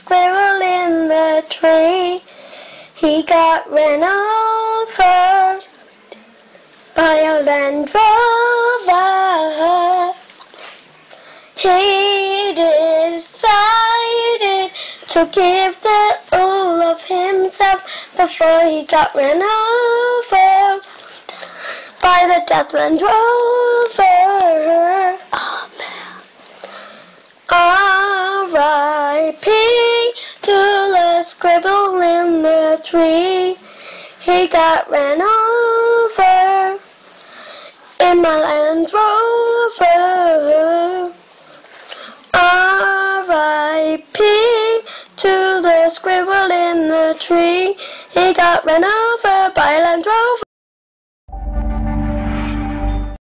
squirrel in the tree. He got ran over by a Land Rover. He decided to give the all of himself before he got ran over by the Death Land Rover. R.I.P. to the squirrel in the tree. He got ran over in my Land Rover. R.I.P. to the squirrel in the tree. He got ran over by a Land Rover.